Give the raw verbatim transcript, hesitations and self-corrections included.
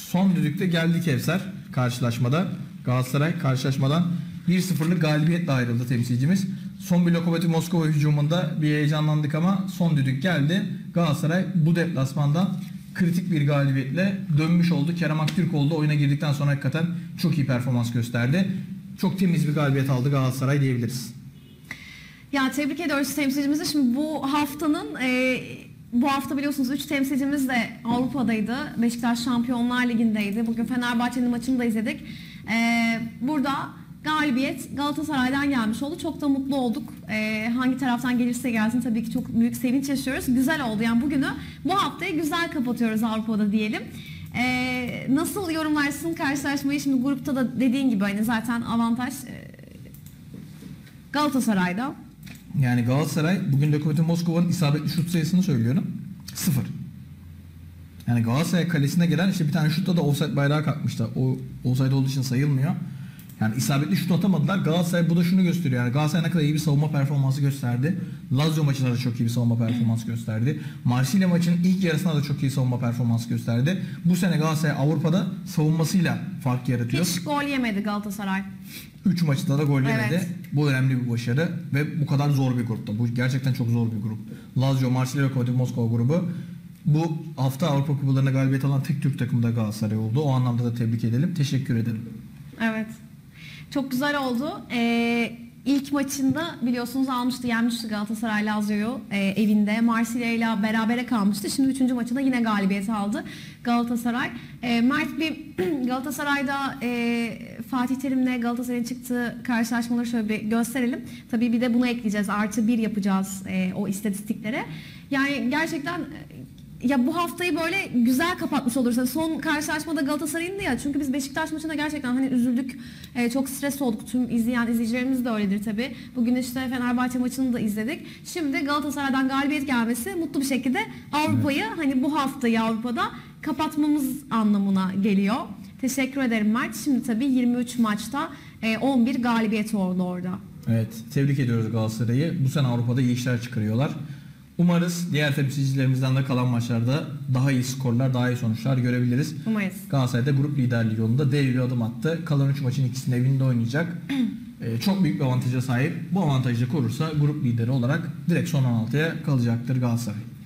son düdükte geldi Kevser karşılaşmada. Galatasaray karşılaşmadan bir sıfırlık galibiyetle ayrıldı temsilcimiz. Son bir Lokomotiv Moskova hücumunda bir heyecanlandık ama son düdük geldi. Galatasaray bu deplasmandan kritik bir galibiyetle dönmüş oldu. Kerem Aktürkoğlu da oyuna girdikten sonra hakikaten çok iyi performans gösterdi. Çok temiz bir galibiyet aldı Galatasaray diyebiliriz. Ya tebrik ediyoruz temsilcimizi. Şimdi bu haftanın e, bu hafta biliyorsunuz üç temsilcimiz de Avrupa'daydı. Beşiktaş Şampiyonlar Ligi'ndeydi. Bugün Fenerbahçe'nin maçını da izledik. E, burada galibiyet Galatasaray'dan gelmiş oldu. Çok da mutlu olduk. E, hangi taraftan gelirse gelsin tabii ki çok büyük sevinç yaşıyoruz. Güzel oldu. Yani bugünü, bu haftayı güzel kapatıyoruz Avrupa'da diyelim. Ee, nasıl yorumlarsın karşılaşmayı? Şimdi grupta da dediğin gibi hani zaten avantaj e, Galatasaray'da. Yani Galatasaray bugün Lokomotiv Moskova'nın isabetli şut sayısını söylüyorum. Sıfır. Yani Galatasaray kalesine gelen işte bir tane şutta da offside bayrağı kalkmıştı. O offside olduğu için sayılmıyor. Yani isabetli şut atamadılar. Galatasaray bu da şunu gösteriyor. Yani Galatasaray ne kadar iyi bir savunma performansı gösterdi. Lazio maçında da çok iyi bir savunma performansı gösterdi. Marsilya maçının ilk yarısında da çok iyi savunma performansı gösterdi. Bu sene Galatasaray Avrupa'da savunmasıyla fark yaratıyor. Hiç gol yemedi Galatasaray. üç maçta da gol yemedi. Evet. Bu önemli bir başarı ve bu kadar zor bir grupta. Bu gerçekten çok zor bir grup. Lazio, Marsilya, Lokomotiv Moskova grubu. Bu hafta Avrupa Kupalarına galibiyet alan tek Türk takımı da Galatasaray oldu. O anlamda da tebrik edelim. Teşekkür ederim. Evet. Çok güzel oldu. Ee, ilk maçında biliyorsunuz almıştı, yenmişti Galatasaray Lazio'yu e, evinde. Marsilya ile berabere kalmıştı. Şimdi üçüncü maçında yine galibiyet aldı Galatasaray. E, Mert, bir Galatasaray'da e, Fatih Terim'le Galatasaray'ın çıktığı karşılaşmaları şöyle bir gösterelim. Tabii bir de bunu ekleyeceğiz. Artı bir yapacağız e, o istatistiklere. Yani gerçekten... Ya bu haftayı böyle güzel kapatmış olursa, son karşılaşmada Galatasaray'ındı ya, çünkü biz Beşiktaş maçında gerçekten hani üzüldük, e, çok stres olduk, tüm izleyen izleyicilerimiz de öyledir tabi. Bugün işte Fenerbahçe maçını da izledik. Şimdi Galatasaray'dan galibiyet gelmesi mutlu bir şekilde Avrupa'yı, evet, hani bu haftayı Avrupa'da kapatmamız anlamına geliyor. Teşekkür ederim Mert. Şimdi tabi yirmi üç maçta e, on bir galibiyet oldu orada. Evet, tebrik ediyoruz Galatasaray'ı. Bu sene Avrupa'da iyi işler çıkarıyorlar. Umarız diğer temsilcilerimizden de kalan maçlarda daha iyi skorlar, daha iyi sonuçlar görebiliriz. Umarız. Galatasaray'da grup liderliği yolunda dev bir adım attı. Kalan üç maçın ikisini evinde oynayacak. ee, çok büyük bir avantaja sahip. Bu avantajı korursa grup lideri olarak direkt son on altıya kalacaktır Galatasaray.